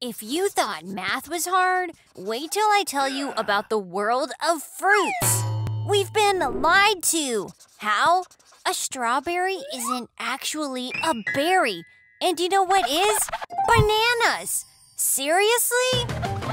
If you thought math was hard, wait till I tell you about the world of fruits. We've been lied to. How? A strawberry isn't actually a berry. And you know what is? Bananas! Seriously?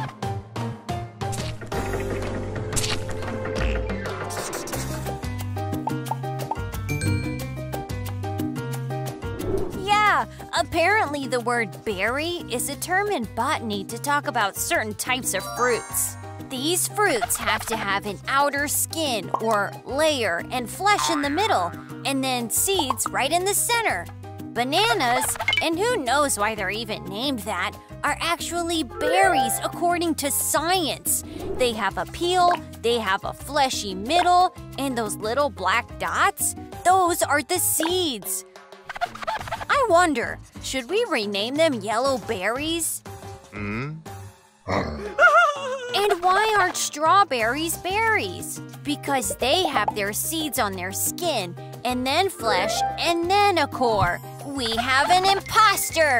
Yeah, apparently the word berry is a term in botany to talk about certain types of fruits. These fruits have to have an outer skin or layer and flesh in the middle, and then seeds right in the center. Bananas, and who knows why they're even named that, are actually berries according to science. They have a peel, they have a fleshy middle, and those little black dots, those are the seeds. I wonder, should we rename them yellow berries? And why aren't strawberries berries? Because they have their seeds on their skin, and then flesh, and then a core. We have an imposter!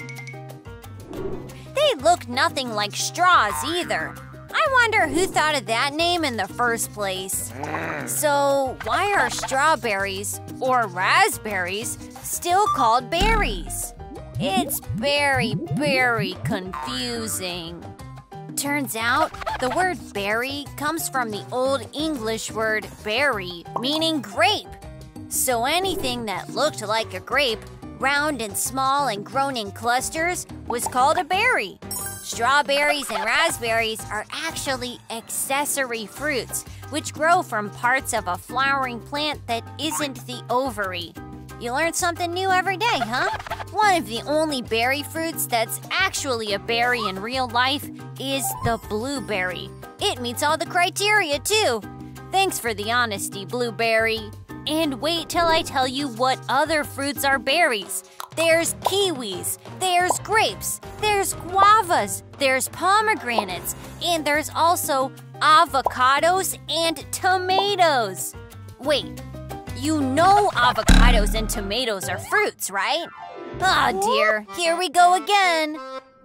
They look nothing like straws either. I wonder who thought of that name in the first place. So, why are strawberries, or raspberries, still called berries? It's very, very confusing. Turns out, the word berry comes from the Old English word berry, meaning grape. So anything that looked like a grape, round and small and grown in clusters, was called a berry. Strawberries and raspberries are actually accessory fruits, which grow from parts of a flowering plant that isn't the ovary. You learn something new every day, huh? One of the only berry fruits that's actually a berry in real life is the blueberry. It meets all the criteria, too. Thanks for the honesty, blueberry. And wait till I tell you what other fruits are berries. There's kiwis, there's grapes, there's guavas, there's pomegranates, and there's also avocados and tomatoes. Wait, you know avocados and tomatoes are fruits, right? Oh dear, here we go again.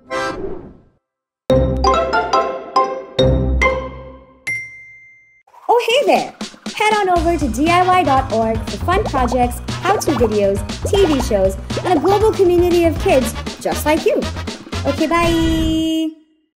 Oh hey there! Head on over to DIY.org for fun projects, how-to videos, TV shows, and a global community of kids just like you. Okay, bye!